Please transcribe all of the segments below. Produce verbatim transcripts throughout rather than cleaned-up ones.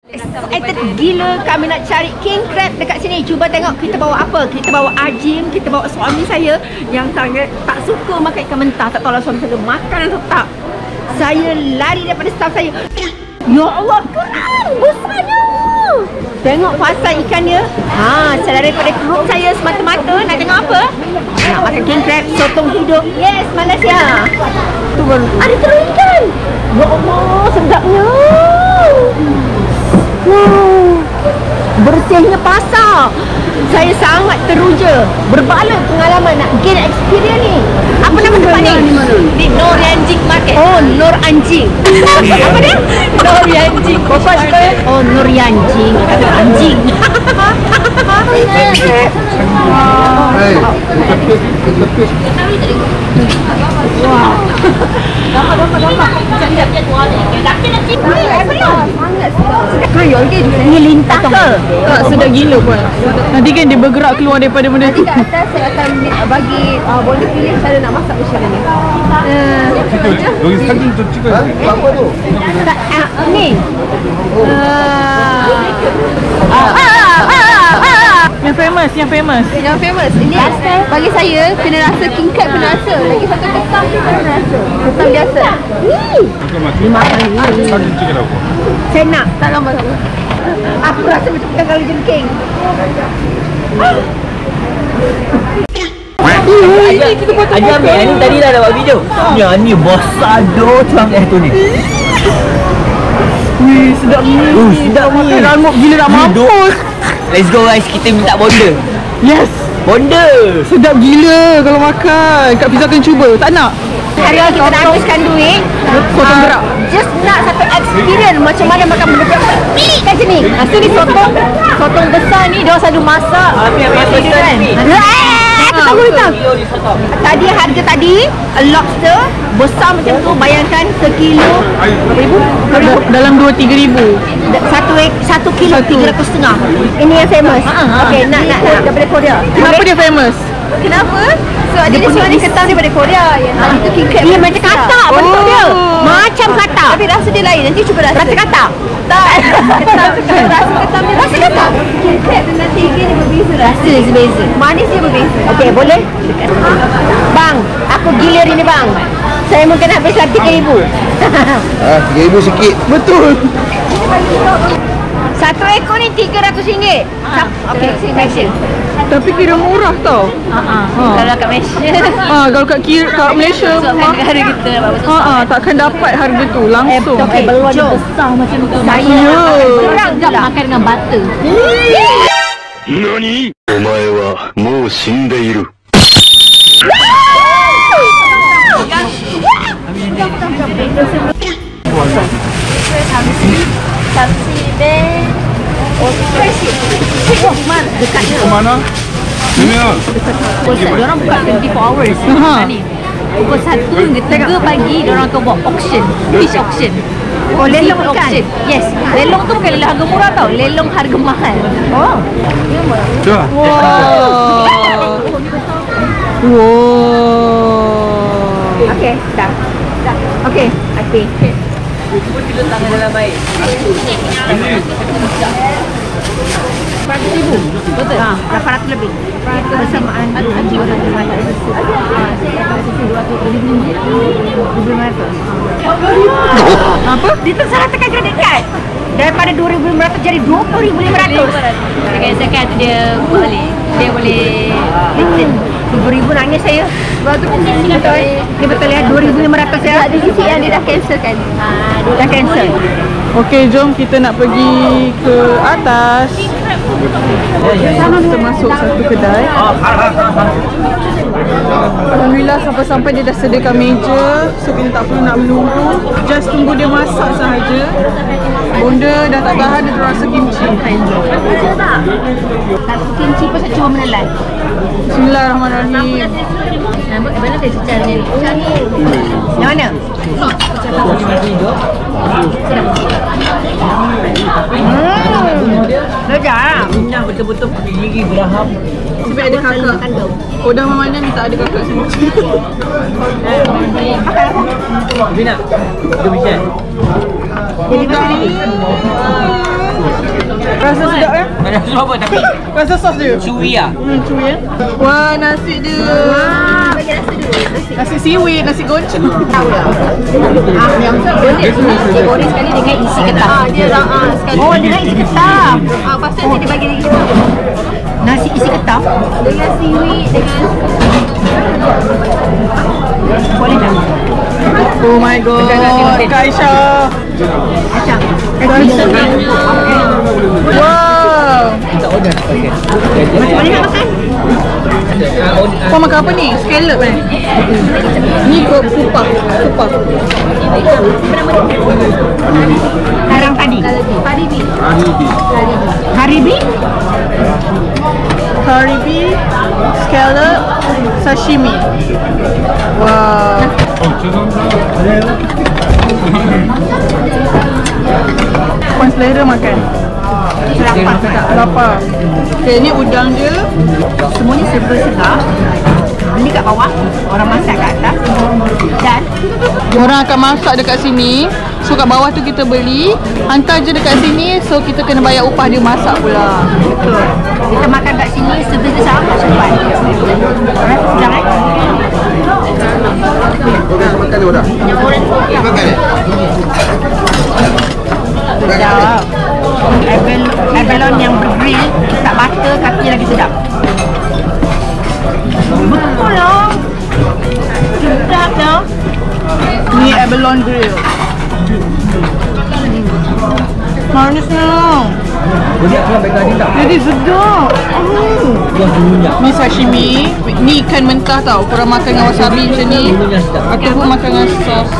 Excited gila kami nak cari king crab dekat sini. Cuba tengok kita bawa apa. Kita bawa Ajim, kita bawa suami saya yang sangat tak suka makan ikan mentah. Tak tahu lah suami saya makan atau tak. Saya lari daripada staff saya. Ya Allah, kerang besarnya. Tengok pasal ikannya. Ha, saya lari daripada grup saya semata-mata. Nak tengok apa? Nak makan king crab, sotong hidup. Yes, Malaysia. Tu baru. Ada telur ikan. Ya Allah, sedapnya. Wow, bersihnya pasar. Saya sangat teruja. Berbala pengalaman nak gain experience ni. Apa nama tempat ni? Di Nur Yanjing Market. Oh, Nur Anjing. Apa dia? Nur Yanjing. Bapak suka? Oh, Nur Yanjing. Kata anjing. Wow. Dapat, dapat, dapat. Jangan-jangan tu ada. Tapi nanti. Apa dia? Sangat sedap. Kaya ke? Ini lintah ke? Tak, sedap gila pun. Nanti kan dia bergerak keluar daripada benda tu. Nanti kat atas saya akan bagi uh, boleh pilih cara nak masak macam mana. 여기 사진 좀 찍어야 돼. Ni. Yang famous, yang famous. Yang famous. Ini bagi saya kena rasa king crab kena rasa. Lagi satu ketam ni kena rasa. Ketam biasa. 잠깐만. 사진 찍으라고. Saya nak. Tak lama sama. Aku rasa macam bukan kali jengking. Ajar ambil ni tadi dah dapat video. Yang ni besar doh tuang eh tu ni. Wih, sedap ni. Uh, sedap ni. Rangup gila nak mampus. Let's go guys, kita minta bonda. Yes. Bonda. Sedap gila kalau makan. Kak Fiza akan cuba. Tak nak? Hari kita nak habiskan duit. Potong gerak. Just nak satu experience macam mana makan benda pelik kat sini. Lepas tu ni sotong. Sotong besar ni dia selalu masak. Apa yang biasa kan? Aku tahu hitam. Tadi harga tadi lobster besar macam tu, bayangkan sekilo berapa ribu? Dalam dua tiga ribu. Satu satu kilo tiga ratus setengah. Ini yang famous. Okey, nak nak nak daripada Korea. Kenapa dia famous? Kenapa? So ada dia seorang ni ketam daripada Korea. Yang ha. Itu king crab. Dia macam katak oh. bentuk dia. Macam katak. Tapi rasa dia lain. Nanti cuba rasa. Rasa katak? Tak. Ketam, rasa ketam dia. Rasa katak? King crab dengan tiga ni berbeza. Rasa dia berbeza. Manis dia berbeza. Okey, boleh? Bang, aku gilir ini bang. Saya mungkin habis lagi tiga ribu. Ah, tiga ribu sikit. Betul. Satu ekor ni tiga ratus ringgit. Okey, Malaysia. Tapi kira murah tau. Ha. Kalau kat Malaysia. Ah, kalau kat kira kat Malaysia mah. Negara kita bagus. Ha takkan dapat harga tu langsung. Okey, beluan dia besar macam tu. Saya orang je makan dengan butter. Nani? Omae wa mou shindeiru. Samsi deh. Oh, crazy. Cik Osman dekat dia. Mana? Sini. Dia orang buka dua puluh empat hours ni. Pukul satu hingga tiga pagi dia orang akan buat auction, fish auction. Oh, lelong ikan. Yes. Lelong tu bukan lelong harga murah tau. Lelong harga mahal. Oh. Coba. Wow. Wow. Okey, dah. Dah. Okey, okey. Cuba tiga tangan dalam air. Seratus ribu. Betul? Ha, lapan ratus lebih. Bersamaan haji orang terbanyak susu. Ha, saya akan susu dua ratus ribu. dua ribu lima ratus. Apa? Dia tersalah tekan kredit kad. Daripada dua ribu lima ratus jadi dua puluh ribu lima ratus. Dengan zakat dia boleh. Dia boleh return. dua ribu nangis saya. Sebab tu betul. Dia betul ya dua ribu lima ratus ya. Ada sisi yang dia dah cancel kan. Ha, dia dah cancel. Okey, jom kita nak pergi ke atas. Kita masuk satu kedai. Alhamdulillah sampai-sampai dia dah sediakan meja. So kita tak perlu nak menunggu. Just tunggu dia masak sahaja. Bonda dah tak tahan dia rasa kimchi. Satu kimchi pun saya cuba menelan. Bismillahirrahmanirrahim. Nampak mana dia secara ni? Yang mana? Hmm. Legar. Minyak betul-betul pakai gigi beraham. Sebab ada kakak. Oh, dah mana minta ada kakak semua. Bina, dia macam. Bonda. Rasa sedap eh? Ada susu apa tapi Rasa sos dia? chewy ah. Hmm, cuy eh? Wah, nasi dia. Ah, bagi rasa dulu. Nasi. Nasi seaweed, nasi gonceng. Tahu lah. Ah, yang boleh nasi goreng sekali dengan isi ketam. Ah, dia lah ah, sekali. Oh, dengan isi ketam. Ah, lepas tu nanti dia bagi lagi. Nasi isi ketam dengan seaweed dengan boleh tak? Oh my god, Kak Aisyah. Macam Wow. Kita order okey. macam mana nak makan? Kau makan apa ni? Scallop eh? Ni kau kupah. Kupah. Sarang tadi. Karibi. Karibi? Karibi, scallop, sashimi. Wow. 어, 죄송합니다. Puan selera makan. Lapar tak? Lapar. Okay, ni udang dia. Semua ni serba segar. Beli kat bawah, orang masak kat atas. Dan Orang akan masak dekat sini. So kat bawah tu kita beli, hantar je dekat sini. So kita kena bayar upah dia masak pula. betul. Kita makan kat sini serba sama cepat. Sedang eh? Sedap. Abalone, abalone yang bergrill, tak butter kaki lagi sedap. Betul lah. Sedap lah. Ni abalone grill. Manisnya. Boleh aku ambil tadi tak? Jadi sedap. Hmm. Buah minyak. Ni sashimi. Ni ikan mentah tau. Korang makan dengan wasabi macam ni. Minyak sedap. Ataupun makan dengan sos.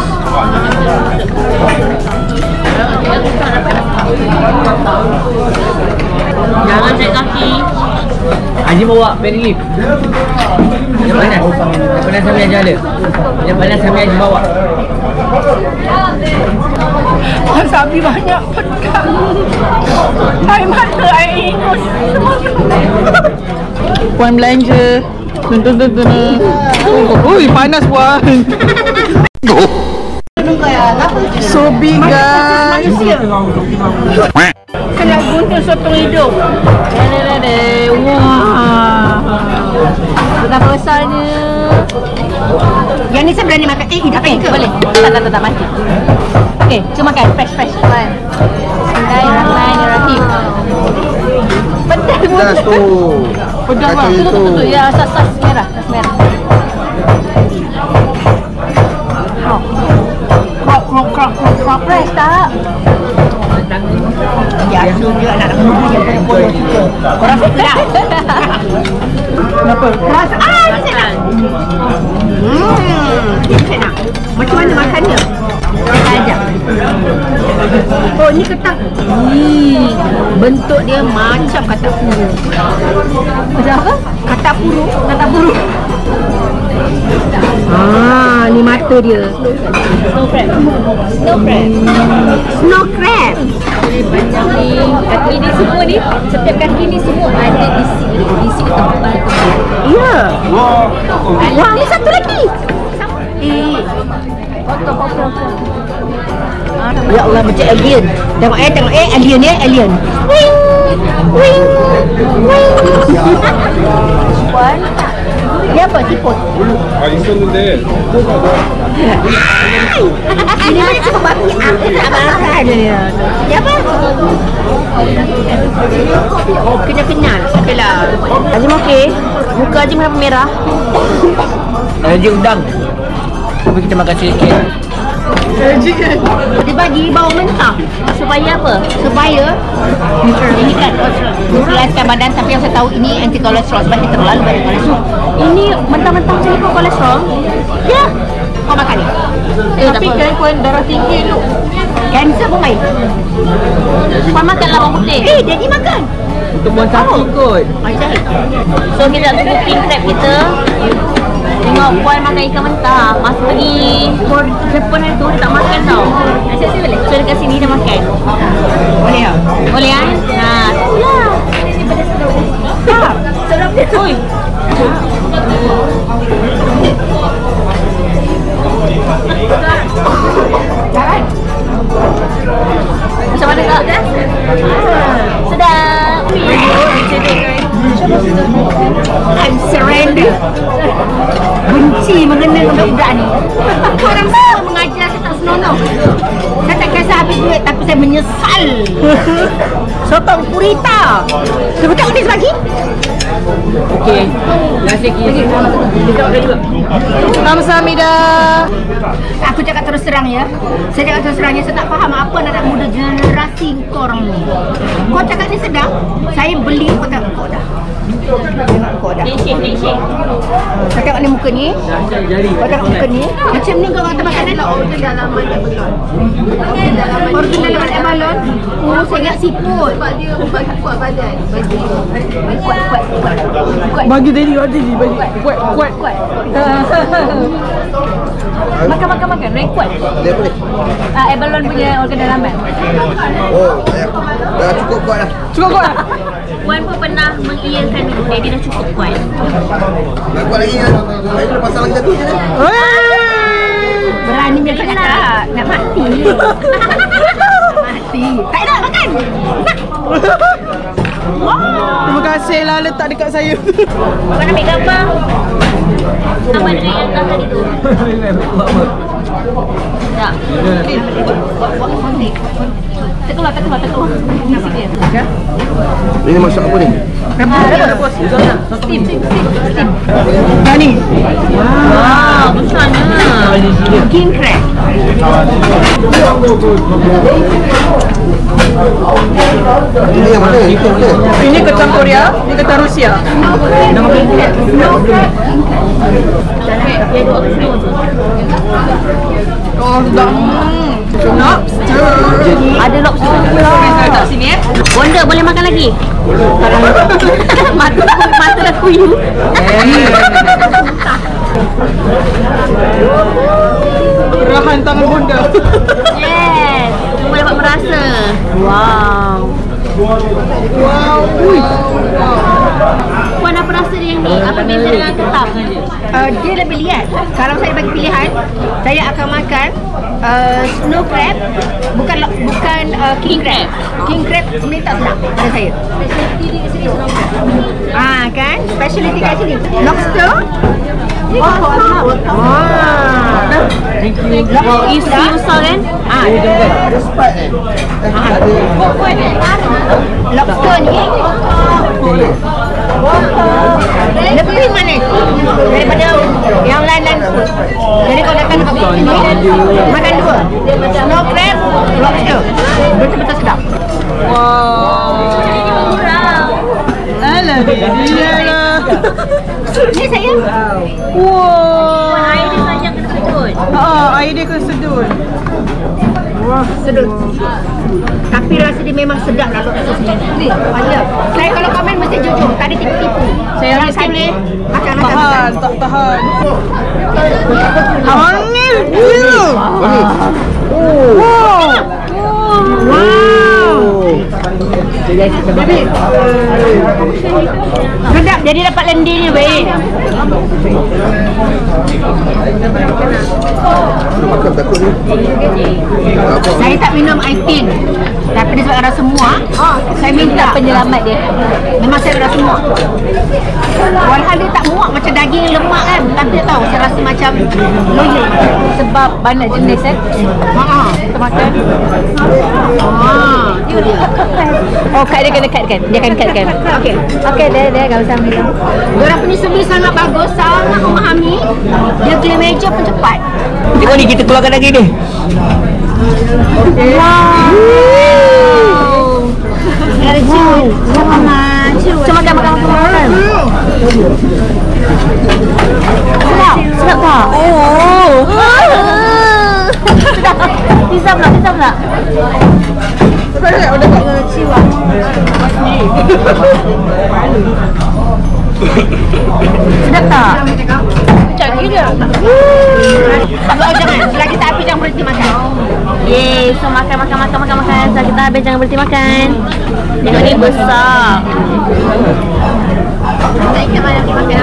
Jangan naik kaki. Haji bawa berry leaf. Yang panas. Yang panas sambil Haji ada. Yang panas sambil Haji bawa. Wasabi banyak pekat. Air mata, air ingus. Puan belanja. Tun tun tun tun. Oh, ui, panas puan. So big guys. Kena guna sotong hidung. Dede, wah. Betapa besarnya. Yang ni saya berani makan. Eh, dah pengen ke? Boleh. Tak, tak, tak, tak mati. Okey, cuma makan fresh fresh. Bismillahirrahmanirrahim. Pedas Pedas tu. Pedas Kacau bang. itu. Betul, betul. Ya, sas sas merah, sas merah. Krok. Krok, krok, krok, krok, krok. Fresh tak? Biasa dia anak-anak muda yang pondok suka. Korang suka tak? Kenapa? Rasa, ah, ni saya nak. Hmm, ni saya nak. Macam mana makannya? Saya ajak. Oh, ni ketak. Hmm, bentuk dia macam katak puru. Macam apa? Katak puru. Katak puru. Ah, ni mata dia. Snow crab. Snow crab. Snow crab. Banyak ni. Kaki ni semua ni, setiap kaki ni semua ada isi isi ketumbar. Ya. Wah, ni satu lagi. Eh. Ya Allah, macam alien. Tengok eh, tengok eh, alien eh, alien. Wing. Wing. Wing. Puan. Dia apa? Siput. 아, 있었는데. Ini mana cuba bagi aku tak makan dia. Dia apa? Oh, kenyal-kenyal. Okey lah. Azim okey. Muka Azim kenapa merah? Haji udang. Tapi kita makan sikit. Allergic kan? Dia bagi bawang mentah. Supaya apa? Supaya ini kan neutraliskan badan, tapi yang saya tahu ini anti kolesterol sebab dia terlalu banyak kolesterol. Ini mentah-mentah macam ni pun kolesterol. Ya. Kau makan ni. Eh, tapi kan puan darah tinggi tu. Kanser pun baik. Puan makan bawang putih. Eh, jadi makan. Untuk buang sakit kot. Macam so kita tunggu king crab kita. Tengok puan makan ikan mentah. Masa pergi tour Jepun tu dia tak makan tau. Asyik saya boleh. So dekat sini dia makan. Boleh tak? Boleh kan? Ha, itulah. Tak. Sedap dia. Oi. Jangan. Macam mana kak? I'm surrender. Benci mengenal budak-budak ni. Korang semua mengajar saya tak senonoh. Saya tak kisah habis duit tapi saya menyesal. Sotong purita. Cuba kat ni sebagi. Okey. Nasi kiri. Kamsahamnida. Aku cakap terus terang ya. Saya cakap terus terang ya, saya tak faham apa anak muda generasi korang ni. Kau cakap ni sedap, saya beli kau tak kau dah. Kau dah. Kau tengok ni muka ni. Kau tengok muka ni. Macam ni kau kata makanan organ dalaman dia belon. Organ dalaman dia belon. Oh, saya ingat siput. Sebab dia bagi kuat badan. Bagi kuat kuat kuat. Bagi tadi, bagi tadi, bagi kuat, kuat. Kuat. Makan makan makan, naik kuat. Dia boleh. Ah, Abalone punya organ dalaman. Oh, dah, dah cukup kuat dah. Cukup kuat. Puan pun pernah mengiyakan dia, dia dah cukup kuat. Nak kuat lagi kan? Saya kena pasang lagi satu je ni. Berani dia cakap tak, nak mati. Mati. Tak nak makan. Terima kasih lah letak dekat saya. Kau nak ambil gambar? Sama dengan yang atas tadi tu. Tak. Terkeluar, terkeluar, terkeluar. Nasi dia. Ini masak apa ni? Rebus. Steam, steam, steam. Nani? Wow, besarnya. King crab. Ini yang mana? Itu mana? Ini ketan Korea, ini ketan Rusia. Nama king crab. Snow crab. Dia dua snow tu. Oh, sedap. Lobster. Ada lobster pula. Letak sini eh. Bonda boleh makan lagi? Mata mata dah kuyu. Rahan tangan bonda. Yes. Cuma dapat merasa. Wow. Wow. Ui. Puan apa rasa dia yang ni? Apa beza dengan ketam? Uh, dia lebih liat. Kalau saya bagi pilihan, saya akan makan uh, snow crab, bukan bukan uh, king crab. King crab sebenarnya tak sedap pada saya. Ah kan? Speciality kat sini. Lobster. Oh, oh. Wow, isi besar kan? Ah, Respat ni. lobster ni lebih manis daripada yang lain-lain. Jadi kalau datang ke sini, makan dua. Snow crab, lobster. Betul-betul sedap. Wow. Alah, dia lah. Ni saya. Wow. Air dia saja kena sedut. Ah, air dia kena sedut. Wah, sedut. Tapi rasa dia memang sedap lah lobster sendiri. Ada. Saya kalau komen mesti jujur, tak ada tipu-tipu. Saya ambil sikit boleh. Makan, makan, Tahan, makan. tak tahan. Angin gila. Wow. Wow. Sedap, jadi dapat lendirnya baik. Makan takut ni. Saya tak minum aitin. Tapi disebabkan rasa muak, saya minta penyelamat dia. Memang saya rasa muak. Walhal dia tak muak macam daging lemak kan. Tapi dia tahu, saya rasa macam loyal. Sebab banyak jenis eh. Haa, kita makan. Haa, dia dia. Oh, kat dia kena cut kan? Dia akan cut kan? Okey. Okey, dia dia enggak usah minum. Diorang punya servis sangat bagus, sangat memahami. Dia clear meja pun cepat. Tengok ni, kita keluarkan lagi ni. Wow. Ada cium. Sama cium. Cuma makan makan makan makan. Sedap, sedap tak? Oh. Sedap. Pizza pula, pizza pula. Sedap udah tak. Cium. Sedap tak? Cak gila. Kalau jangan, selagi tak habis jangan berhenti makan. Yeay, so makan makan makan makan makan. Selagi tak habis jangan berhenti makan. Tengok ni besar. Tak ingat mana aku makan.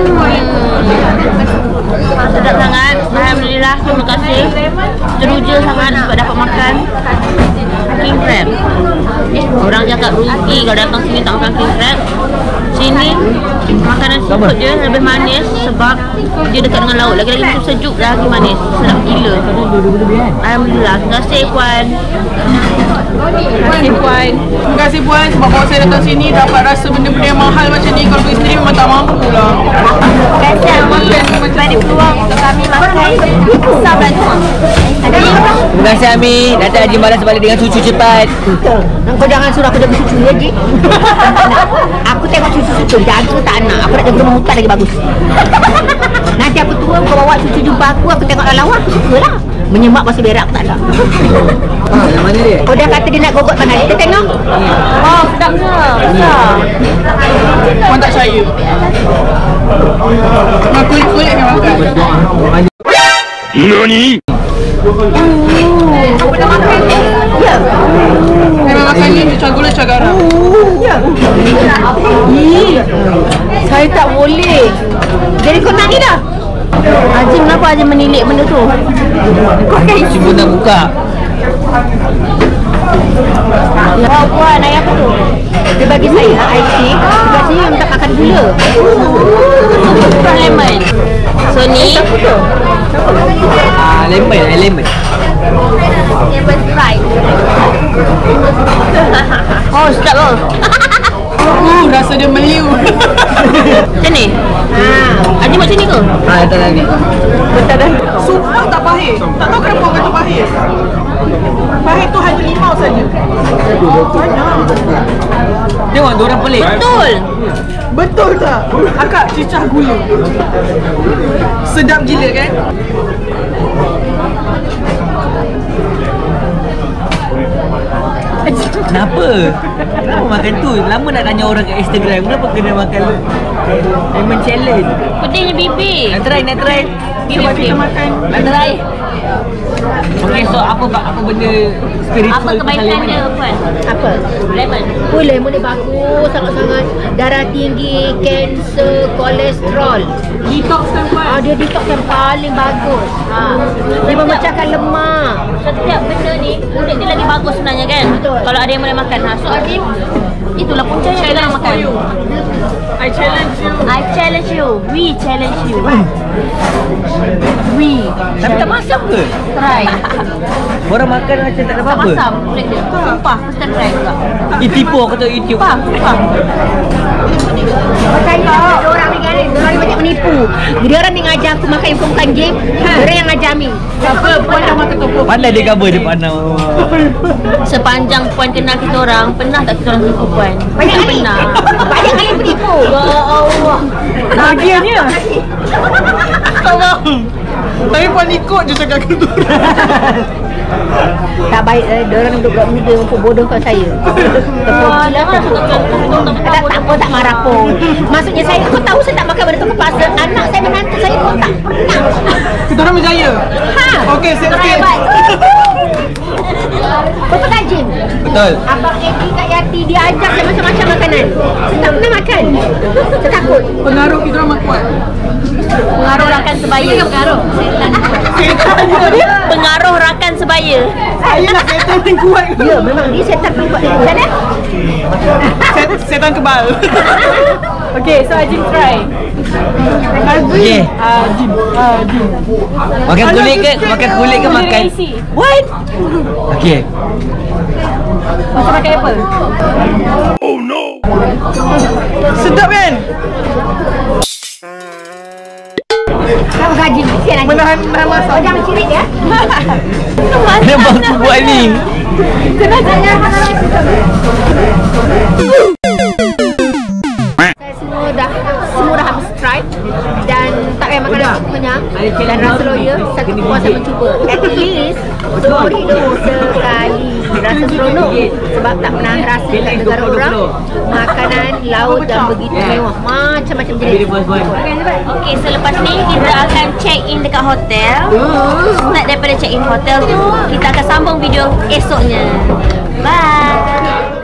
Sedap sangat. Alhamdulillah, terima kasih. Teruja sangat sebab dapat makan king crab. Orang cakap rugi kalau datang sini tak makan king crab. Sini makanan seafood dia lebih manis sebab dia dekat dengan laut. Lagi-lagi itu sejuk, lagi manis. Sedap gila. Alhamdulillah. Terima kasih Puan. Terima kasih Puan. Terima kasih Puan sebab kalau saya datang sini dapat rasa benda-benda yang mahal macam ni. Kalau pergi sendiri memang tak mampu lah. Terima kasih Amin. Beri peluang untuk kami makan. Sabar semua. Terima kasih Ami. Nanti Haji balas balik dengan susu cepat. Kau jangan suruh aku jaga susu ya, Ji. Aku tengok susu-susu jaga tak nak. Aku nak jaga rumah hutan lagi bagus. Nanti aku tua, kau bawa susu jumpa aku, aku tengok lawa, aku suka lah. Menyemak masih berak aku tak ada. Ah, yang mana dia? Oh, dia kata dia nak gogot tangan. Kita tengok. Oh, sedap ke? Besar. Puan tak saya. Memang kulit-kulit yang makan. NANI?! Apa nak makan? Ya. Memang makan ni macam gula macam garam. Ya. Ih, saya tak boleh. Jadi kau nak ni dah. Haji, kenapa Haji menilik benda tu? Kau kan Cuba nak buka. Ya, Puan, ayah apa tu? Dia bagi saya ice tea. Dia bagi saya minta makan gula. Bukan lemon. So ni Ah, lemon, eh, lemon. lemon sprite. Oh, sedap tu. Uh, rasa dia meliu. Macam ni? Haa. Haji buat macam ni ke? Ah, tak lagi. Betul dah. Sumpah tak pahit. Tak tahu kenapa orang kata pahit. Pahit tu hanya limau saja. Tengok, diorang pelik. Betul. Betul tak? Akak cicah gula. Sedap gila kan? Kenapa? Kenapa makan tu? Lama nak tanya orang kat Instagram. Kenapa kena makan lemon challenge? Pedihnya bibir. Nak try, nak try. Sebab kita makan. Nak try. Okay, so apa apa benda spiritual Apa kebaikan dia, Puan? Apa? Lemon. Oh, lemon dia bagus sangat-sangat. Darah tinggi, kanser, kolesterol. Detox kan Puan? Ah, dia detox yang paling bagus. Ha. Dia memecahkan lemak. Setiap benda ni, kulit dia lagi bagus sebenarnya kan? Betul. Kalau ada yang boleh makan. Ha. So, Azim, itulah puncanya kita nak makan. I challenge you. I challenge you. We challenge you. We. Tapi tak masam ke? Try. Orang makan macam tak ada Tak apa-apa. masam kulit dia. Sumpah, first time try juga. Eh, tipu aku tengok YouTube. Sumpah, sumpah. Makanya ada orang ni kan, dia orang ni banyak menipu. Dia orang ni ngajar aku makan yang bukan game. Dia orang yang ngajar Amin. Apa? Puan dah makan tofu. Pandai dia cover dia pandang. Sepanjang Puan kenal kita orang, pernah tak kita orang tipu Puan? Banyak kali. Pernah. Banyak kali menipu. Ya Allah. Bahagianya. Tapi Puan ikut je cakap gitu. Tak baik eh, dia orang budak muda untuk bodohkan saya. Terpujilah tak tak tak pun tak marah pun. Maksudnya saya aku tahu saya tak makan benda tu kepaksa. Anak saya menantu saya pun tak pernah. Kita orang berjaya. Ha. Okey, saya Orang okey. hebat. Betul tak Jim? Betul. Abang Edi Kak Yati dia ajak saya macam-macam makanan. Saya tak pernah makan. Saya takut. Pengaruh kita orang kuat. Pengaruh rakan sebaya. Pengaruh. Pengaruh rakan sebaya. Saya lah setan yang kuat. Ya, memang dia setan kuat. Macam mana? Set- Setan kebal. Okay, so Ajim try. Okay. Ah, Jim. Ah, Jim. Makan kulit ke? Makan kulit ke makan? What? Okay. Macam makan apple. Sedap kan? Kamu gaji kesian lagi. Menahan menahan masak. Oh, jangan cirit ya. Kenapa aku buat ni? Saya semua dah semua dah habis try dan tak payah makan aku kenyang dan rasa loyal satu puasa mencuba. At least seumur hidup sekali rasa seronok sebab tak pernah rasa kat negara orang makanan laut dan begitu mewah macam-macam jenis. Okey, selepas ni kita akan check in dekat hotel. Start daripada check in hotel tu kita akan sambung video esoknya. Bye.